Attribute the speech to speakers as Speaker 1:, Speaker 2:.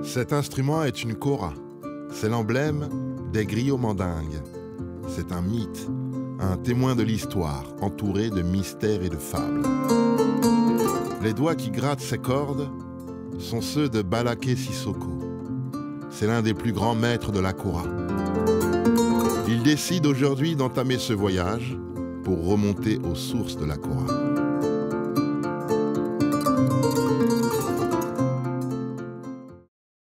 Speaker 1: Cet instrument est une kora. C'est l'emblème des griots mandingues. C'est un mythe, un témoin de l'histoire, entouré de mystères et de fables. Les doigts qui grattent ces cordes sont ceux de Balaké Sissoko. C'est l'un des plus grands maîtres de la kora. Il décide aujourd'hui d'entamer ce voyage pour remonter aux sources de la kora.